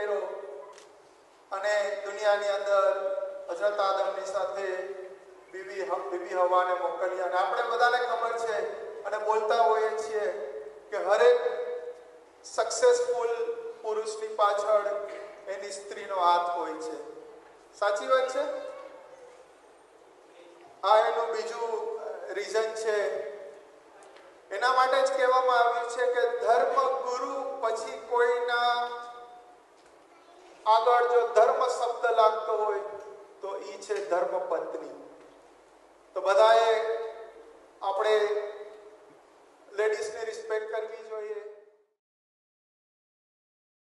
કર્યો અને દુનિયાની અંદર હજરત આદમની સાથે બીબી હવાને મોકલ્યા. અને આપણે બધાને ખબર છે અને બોલતા હોઈએ છીએ કે હરેક સક્સેસફુલ પુરુષની પાછળ એની સ્ત્રીનો હાથ હોય છે. સાચી વાત છે. આ એનું બીજું રીઝન છે. એના માટે જ કહેવામાં આવ્યું છે કે ધર્મ ગુરુ પછી કોઈના આગળ જો ધર્મ શબ્દ લાગતો હોય તો ઈ છે ધર્મ પત્ની. તો બધાએ આપણે લેડીઝને રિસ્પેક્ટ કરવી જોઈએ.